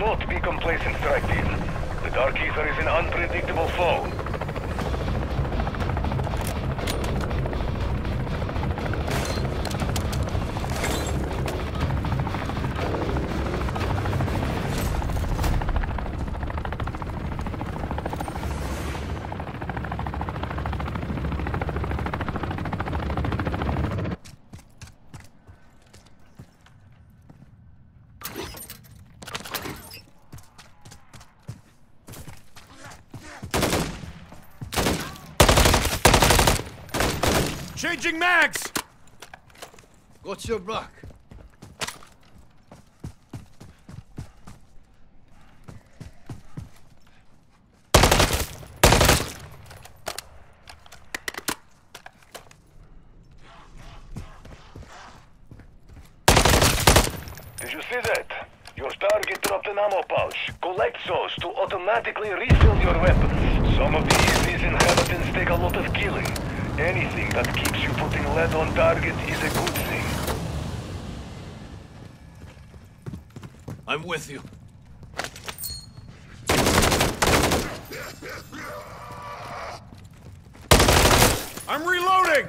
not be complacent, Strike Team. The Dark Ether is an unpredictable foe. Changing mags! Got your back. Did you see that? Your target dropped an ammo pouch. Collect those to automatically refill your weapons. Some of these inhabitants take a lot of killing. Anything that keeps you putting lead on target is a good thing. I'm with you. I'm reloading!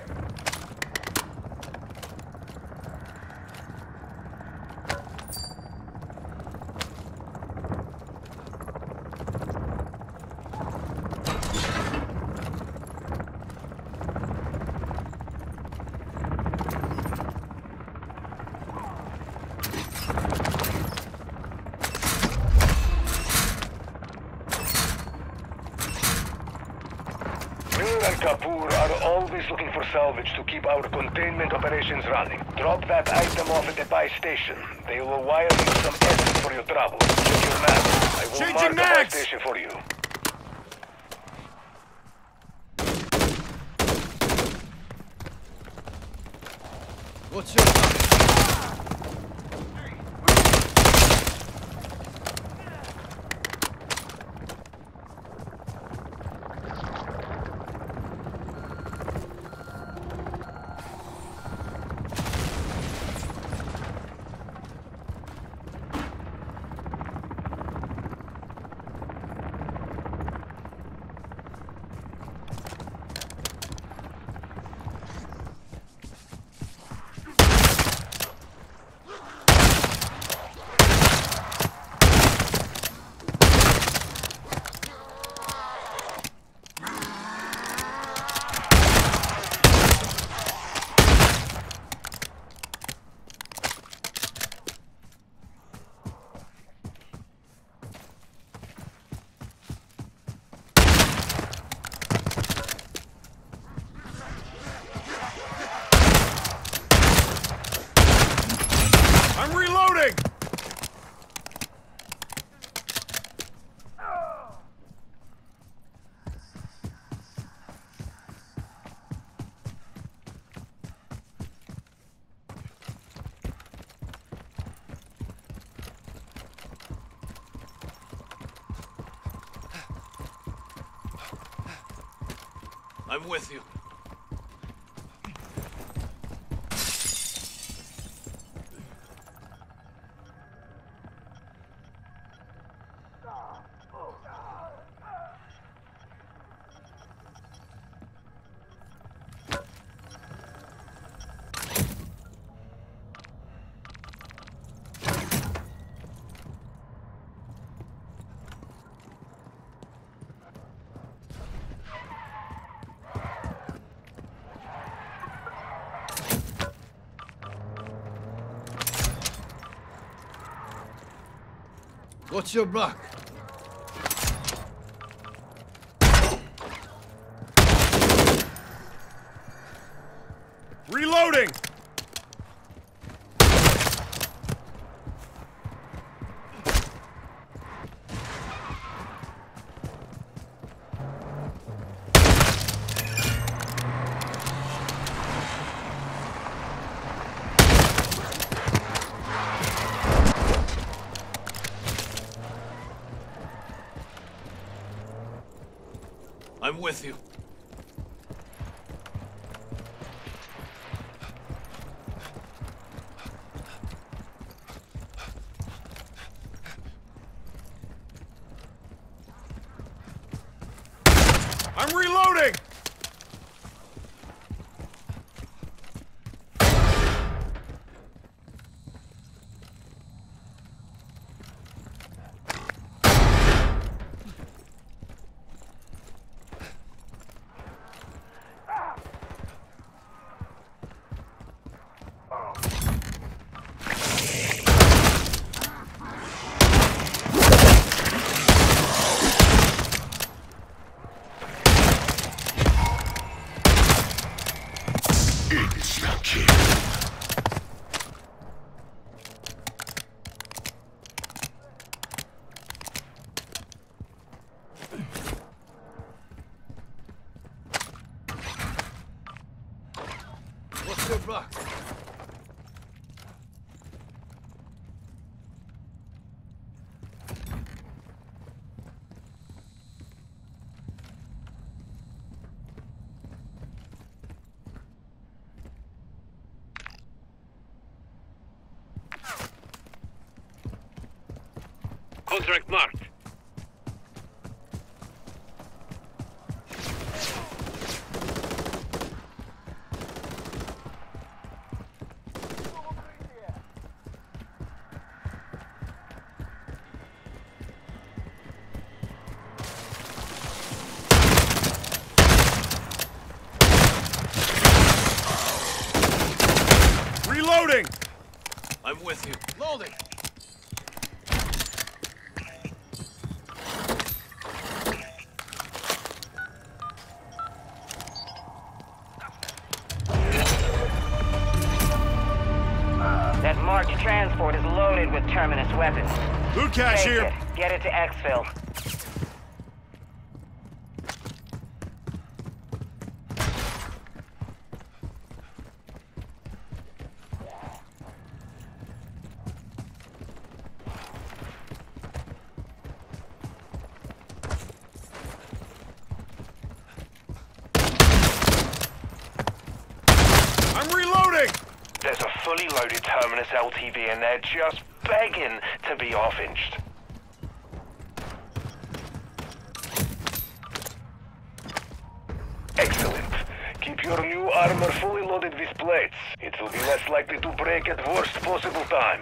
Mir and Kapoor are always looking for salvage to keep our containment operations running. Drop that item off at the buy station. They will wire you some essence for your travel. Check your map. I will Changing mark the buy mags! station for you. Got your back. I'm reloading! I'm with you. Got your back. Reloading! I'm with you. I'm reloading! What's your back? Contract marked. Reloading! I'm with you. Loading! That marked transport is loaded with Terminus weapons. Loot cache Take here. it. Get it to exfil. I'm reloading! There's a fully loaded Terminus LTV and they're just begging to be off-inched. Excellent. Keep your new armor fully loaded with plates. It will be less likely to break at worst possible time.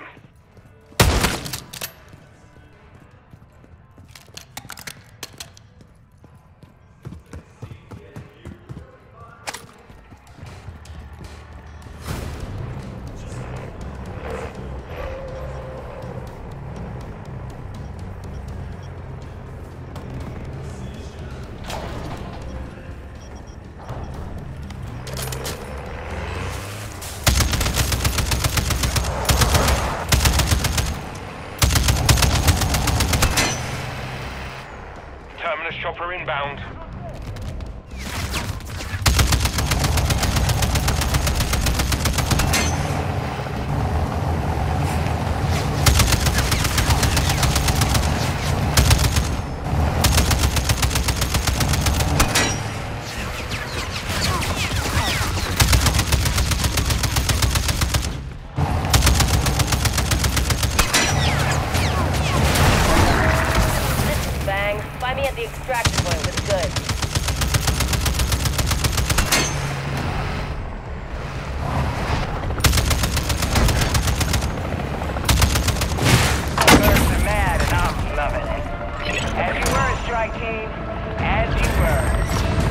Terminus chopper inbound. Bang. Find me at the extraction point with goods. Birds are mad and I'm loving it. As you were, strike team. As you were.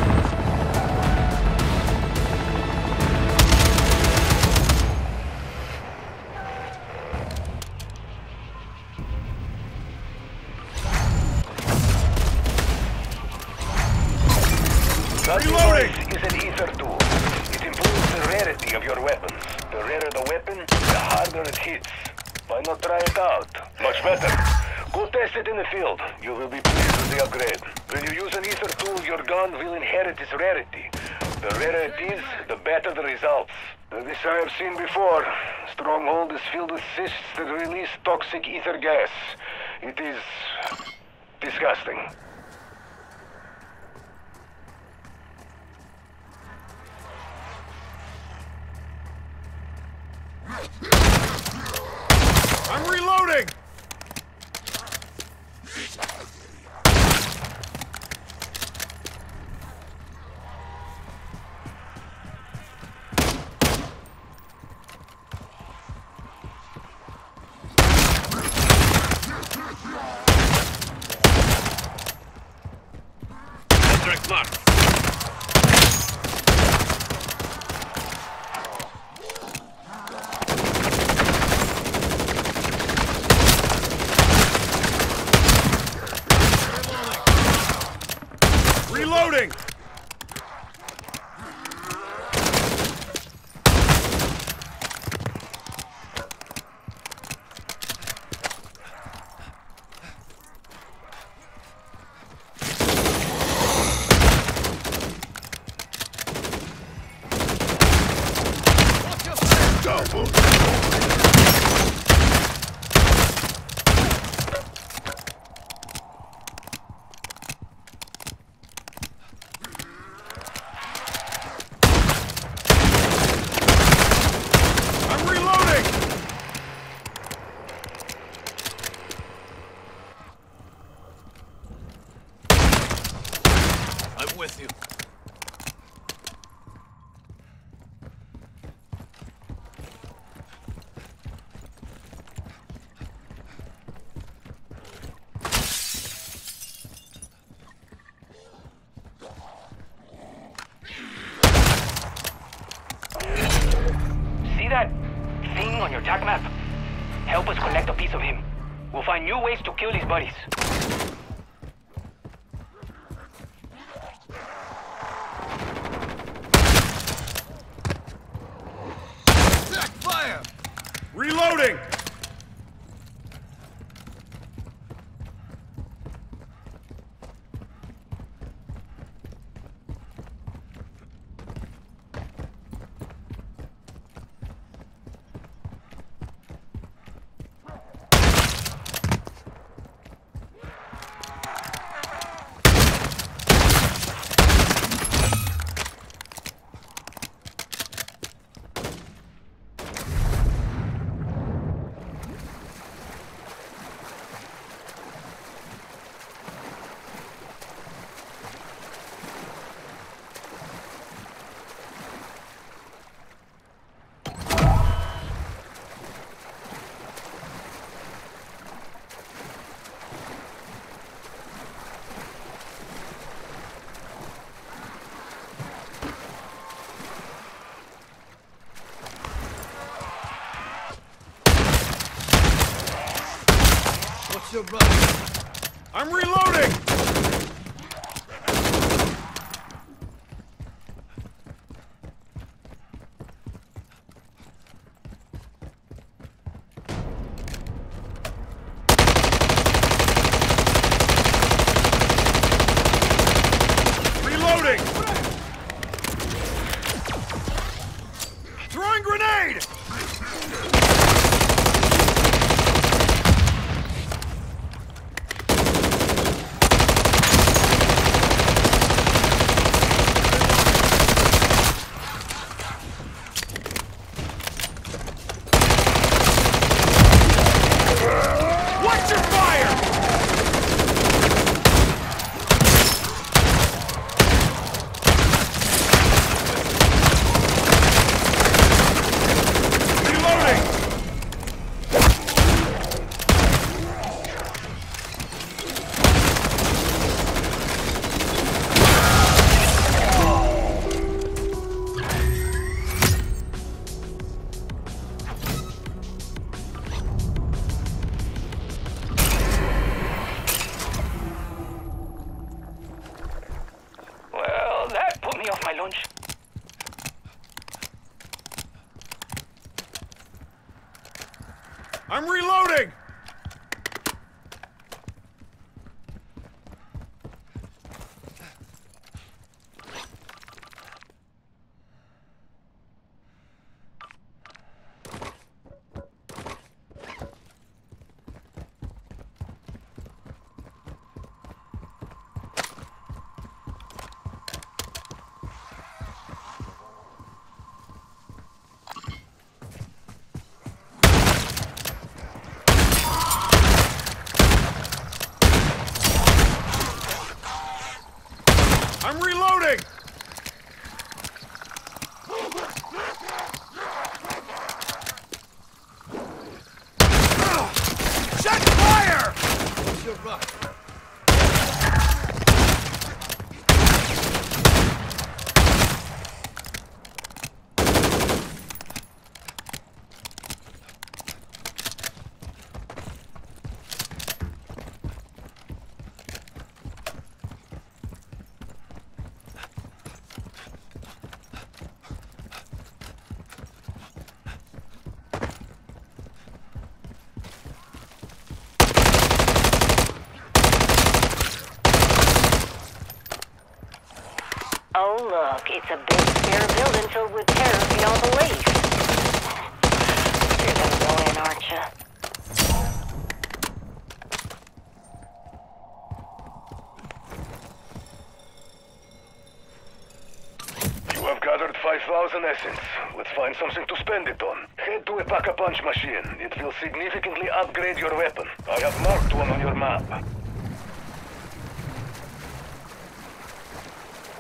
That Reloading! device is an ether tool. It improves the rarity of your weapons. The rarer the weapon, the harder it hits. Why not try it out? Much better. Go test it in the field. You will be pleased with the upgrade. When you use an ether tool, your gun will inherit its rarity. The rarer it is, the better the results. This I have seen before. Stronghold is filled with cysts that release toxic ether gas. It is disgusting. I'm reloading! with you. See that thing on your attack map? Help us collect a piece of him. We'll find new ways to kill his buddies. Attack fire! Reloading! What's your bruck? I'm reloading! Reloading! Throwing grenade! Watch your fire! Reloading! Well, that put me off my lunch. I'm reloading! I'm reloading! Shut fire! What's your bruck? Oh, look, it's a big spare building filled with terror beyond belief. You're gonna go in, aren't you? You have gathered 5,000 essence. Let's find something to spend it on. Head to a Pack-a-Punch machine. It will significantly upgrade your weapon. I have marked one on your map.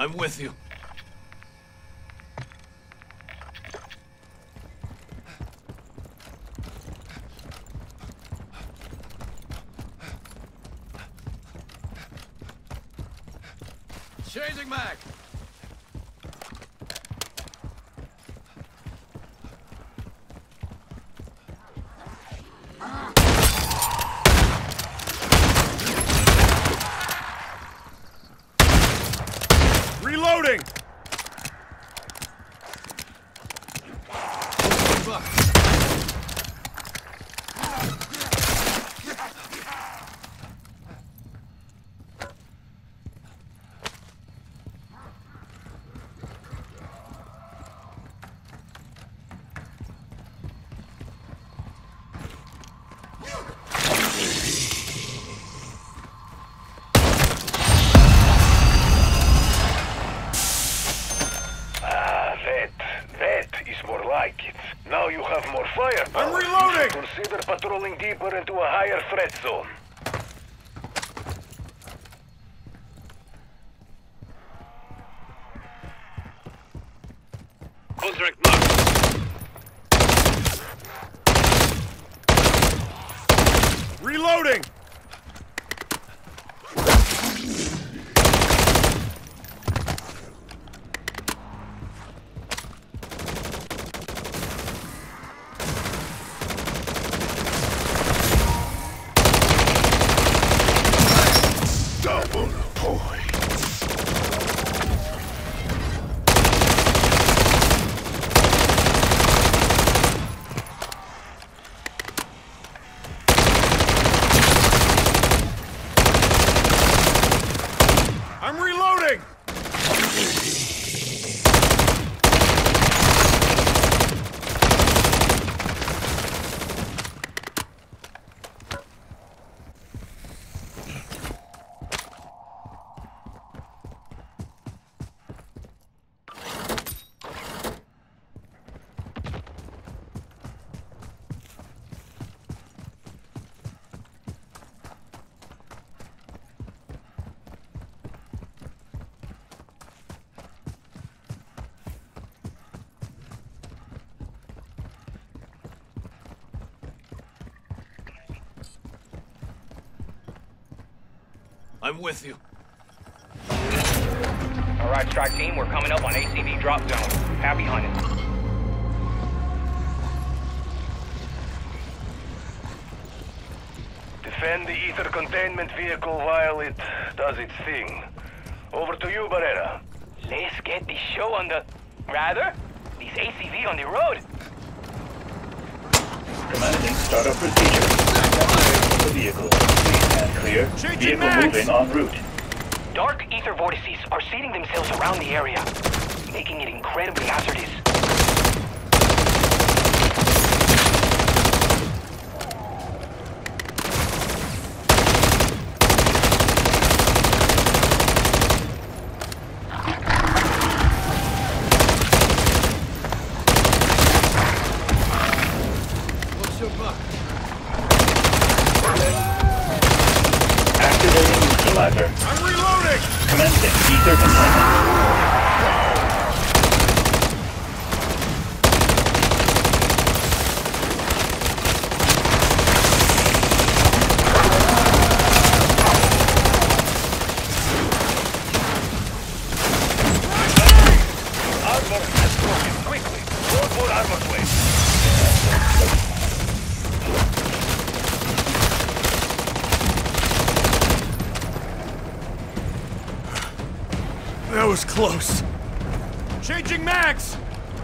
I'm with you. Changing mag! Reloading! That is more like it. Now you have more firepower. I'm reloading! Consider patrolling deeper into a higher threat zone. Contract marked. Reloading! Double points. I'm reloading! I'm with you. Alright, strike team, we're coming up on ACV drop zone. Happy hunting. Defend the ether containment vehicle while it does its thing. Over to you, Barrera. Let's get this show on the... Rather, this ACV on the road. Commanding startup procedure. The vehicle. Please stand clear. Changing Vehicle mags. moving en route. Dark ether vortices are seeding themselves around the area, making it incredibly hazardous. What's your buck? Activating neutralizer. I'm reloading! Commencing ether containment. Armor has broken. Quickly. Load more armor plates. That was close. Changing mags!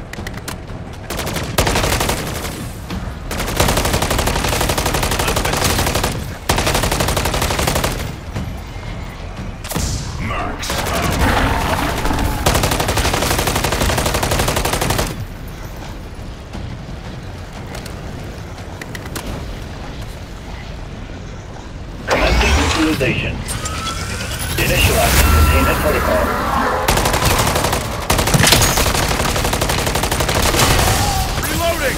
Commencing neutralization. Initializing containment protocol. Reloading!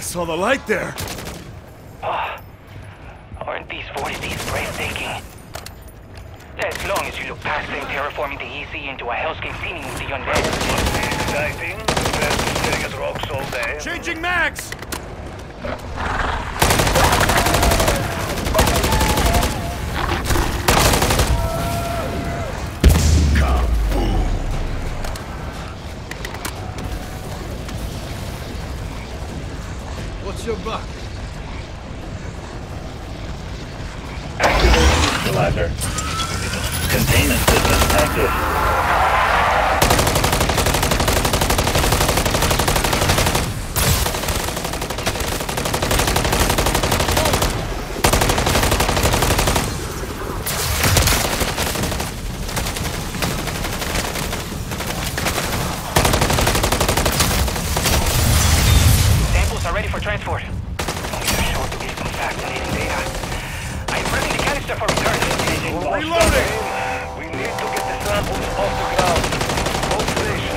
saw the light there. Aren't these vortices breathtaking? As long as you look past them terraforming the EC into a hellscape teeming with the undead. Exciting. Best staring at rocks all day. Changing mags! What's your buck? Activating neutralizer. Containment system active. Samples are ready for transport. You're sure to get some fascinating data. I'm prepping the canister for return. Reloading! We need to get the samples off the ground. Hold station.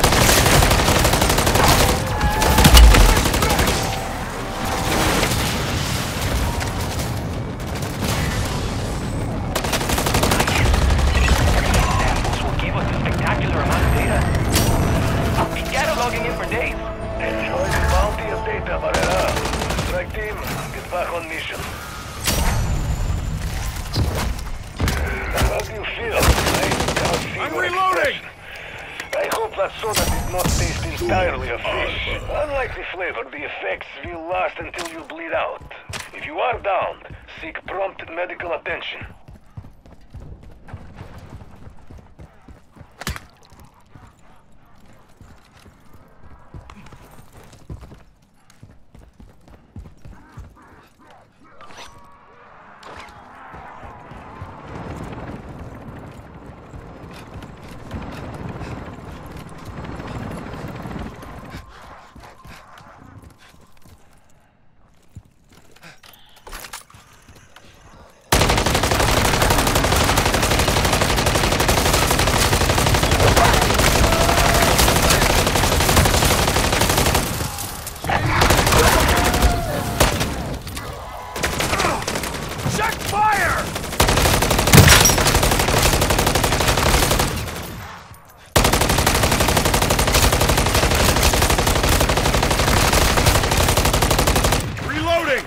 Samples will give us a spectacular amount of data. I'll be cataloging it for days. Enjoy the bounty of data, Barrera. Strike team, get back on mission. How do you feel? I cannot see I'm your reloading! expression. I hope that soda did not taste entirely of fish. Unlike the flavor, the effects will last until you bleed out. If you are downed, seek prompt medical attention. Check fire! Reloading!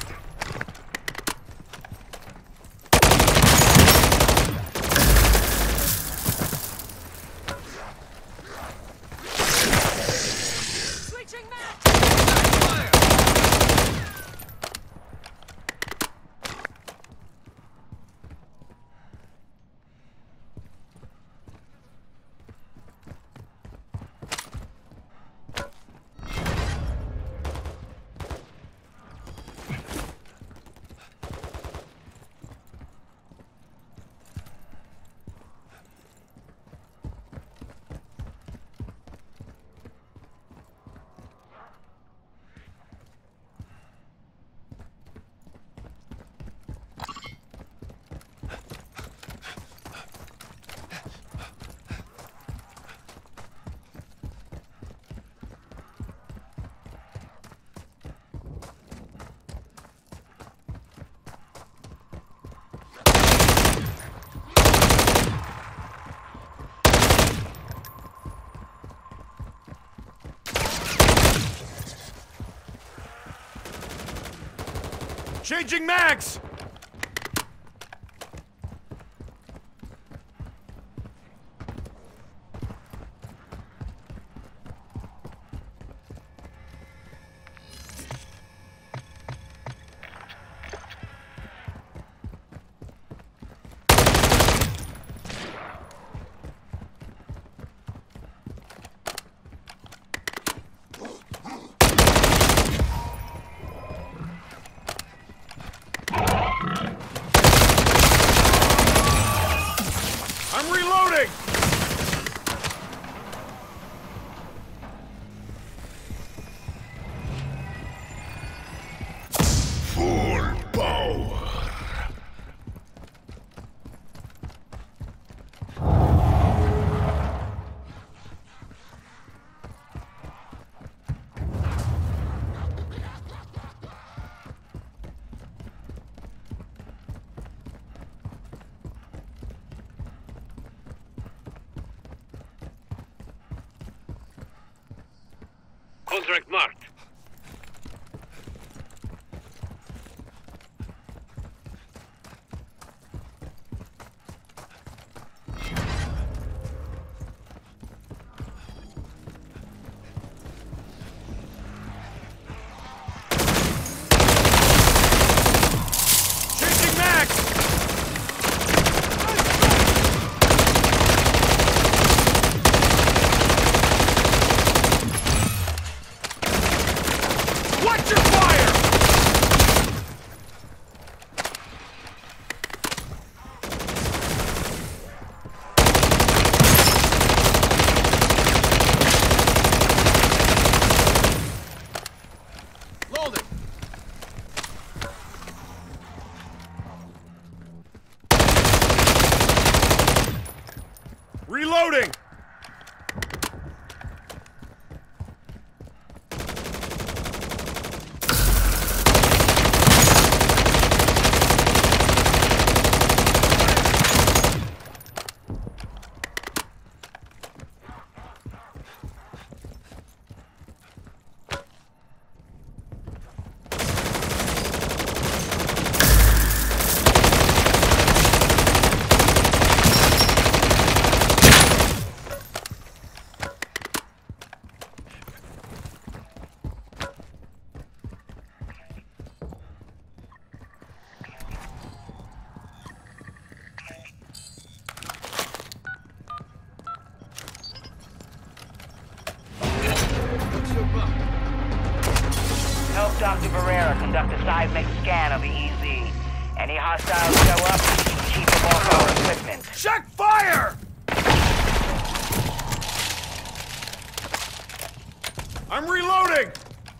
Changing mags! contract marked. Changing mags! Watch your fire! Loading. Reloading! What's your buck? Help Dr. Barrera conduct a seismic scan of the EZ. Any hostiles show up, keep them off our equipment. Check fire! I'm reloading!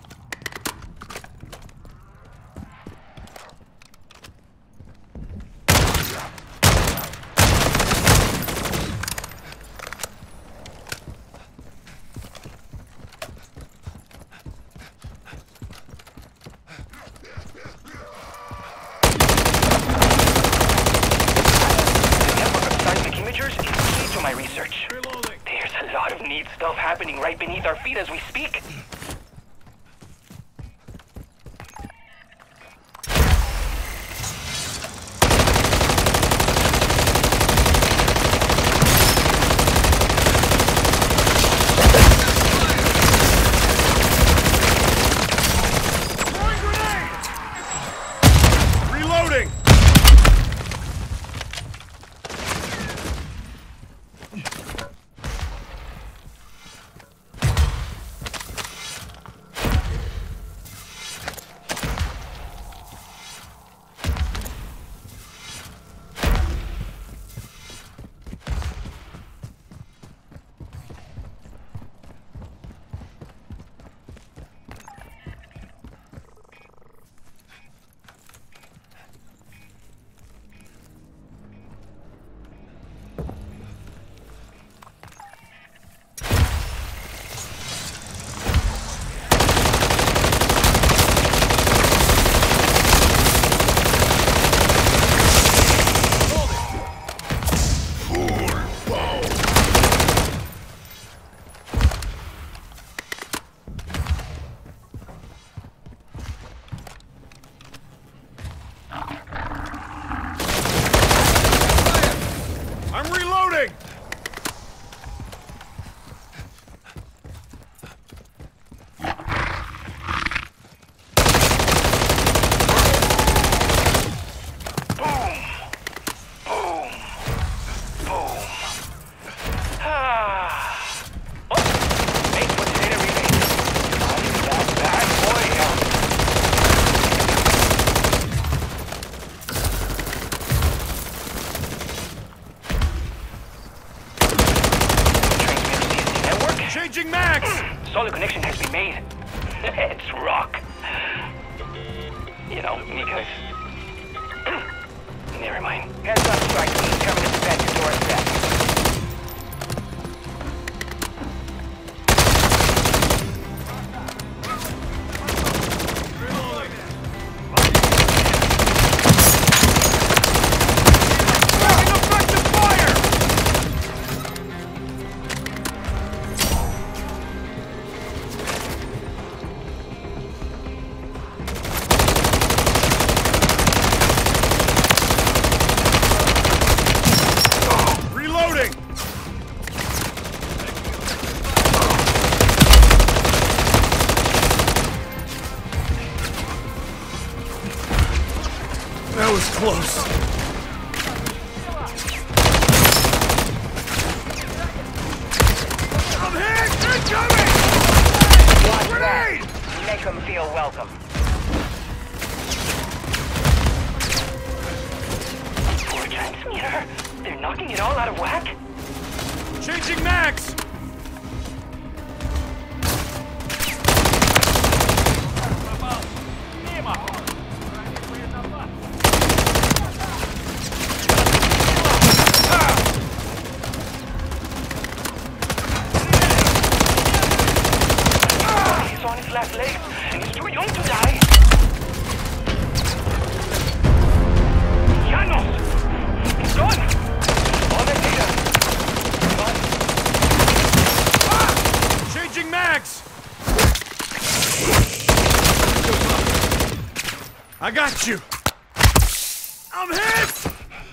Seismic imagers is key to my research. There's a lot of neat stuff happening right beneath our feet as we speak. Throwing grenade! Reloading! I'm reloading! Changing mags! Solid connection has been made. It's rock. You know, because... Never mind. Heads up, strike team coming to protect your doorstep. Taking effective fire! That was close. I'm hit! Incoming! Watch Grenade! that. Make them feel welcome. Poor transmitter. They're knocking it all out of whack. Changing max! He's on his last legs, and he's too young to die. Janos! He's gone! All the data. Gone. Changing max! I got you! I'm hit!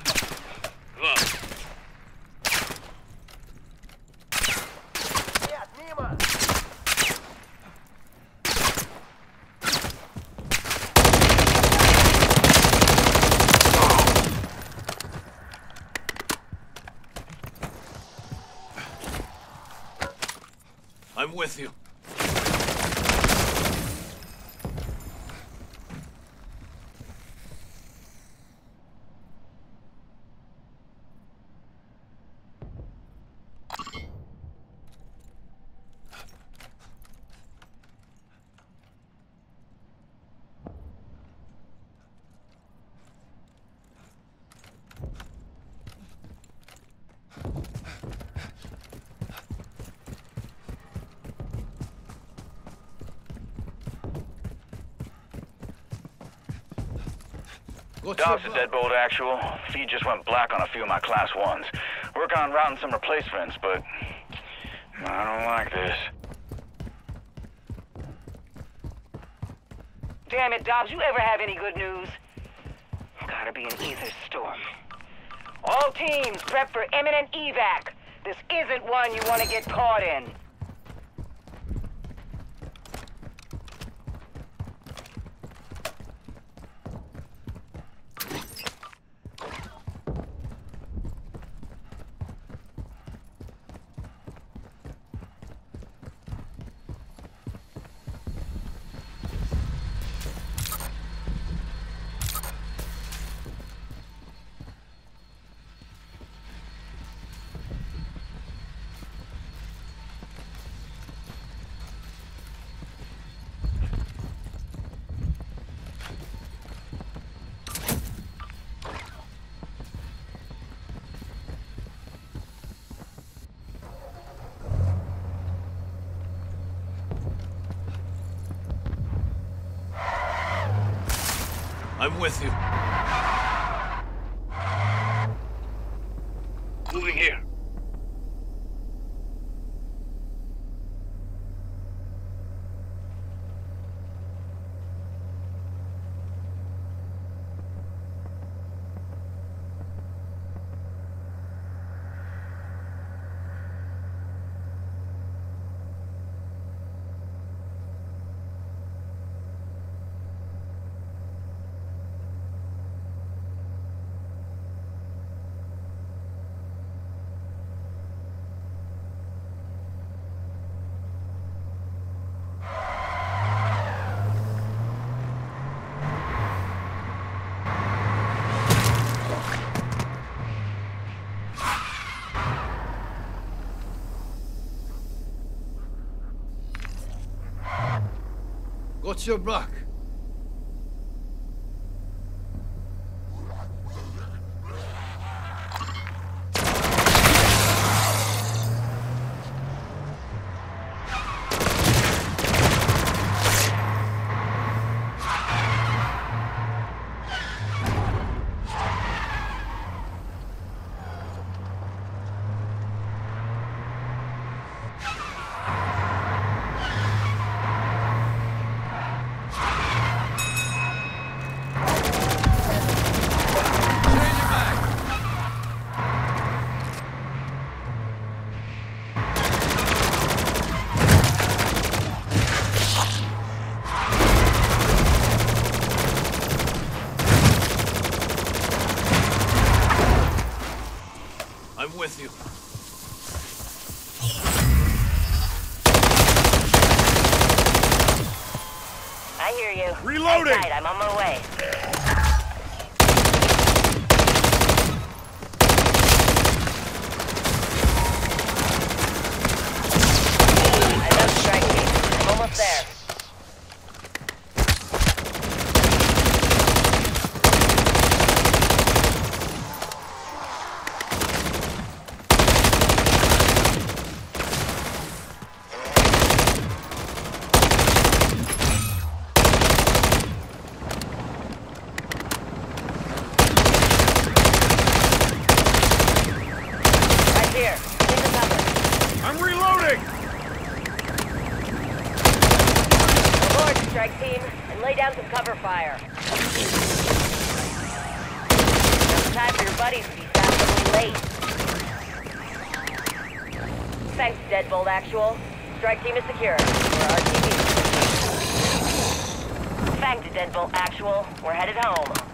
I'm with you. Dobbs to Deadbolt Actual. Feed just went black on a few of my Class 1s. Working on routing some replacements, but I don't like this. Damn it, Dobbs, you ever have any good news? Gotta be an ether storm. All teams, prep for imminent evac. This isn't one you want to get caught in. I'm with you. Moving here. What's your back? with you. I hear you. Reloading. Hang tight, I'm on my way. I know strike team. I'm almost there. Here, take the cover. I'm reloading! Aboard, strike team, and lay down some cover fire. It's time for your buddies to be fashionably late. Thanks, Deadbolt Actual. Strike team is secure. We're RTB. Thanks, Deadbolt Actual. We're headed home.